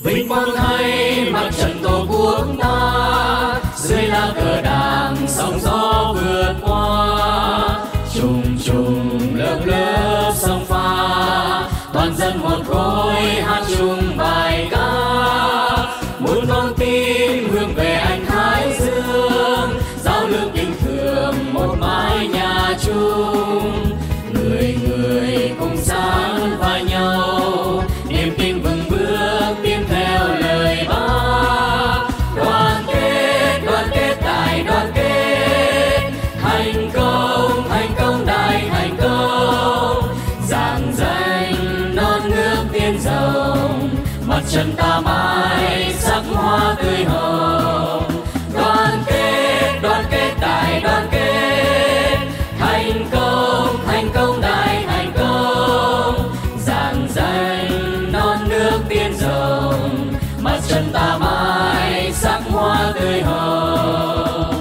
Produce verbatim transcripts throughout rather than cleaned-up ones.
Vinh quang thay mặt trận tổ quốc ta, dưới lá cờ đảng sóng gió vượt qua. Trùng trùng lớp lớp sông pha, toàn dân một khối hát chung bài ca. Muôn con tim hướng về anh Thái Dương, giao lưu tình thương một mái nhà chung. Người người cùng sáng vai nhau, niềm tin vững bước tiến theo lời Bác. Đoàn kết, đoàn kết đại đoàn kết, thành công, thành công đại thành công. Giảng danh non nước tiên rồng, mặt trận ta mãi sắc hoa tươi hồng. Đoàn kết, đoàn kết đại đoàn kết, thành công, thành công đại thành công. Giảng danh non nước tiên rồng, mặt trận ta mãi sắc hoa tươi hồng.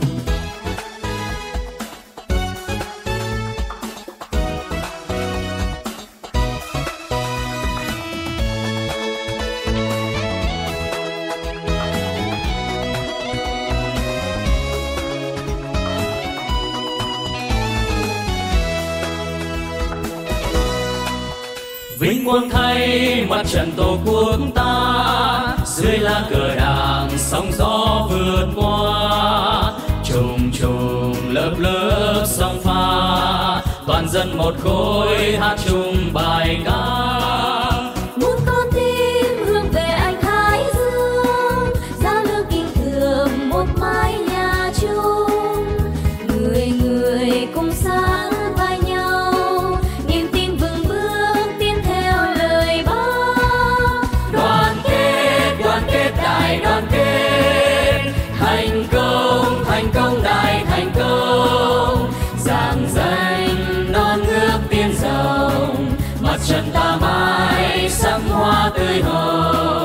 Vinh quang thay mặt trận tổ quốc ta, dưới lá cờ đảng sóng gió vượt qua. Trùng trùng lớp lớp sông pha, toàn dân một khối hát chung bài ca. Muôn con tim hướng về anh Thái Dương, giao lưu tình thương một mái nhà chung. Người người cùng sáng vai nhau, niềm tin vững bước tiến theo lời Bác. Đoàn kết, đoàn kết đại đoàn kết, thành công, thành công đại thành công. Giảng danh non nước tiên rồng, mặt trận ta mãi sắc hoa tươi hồng.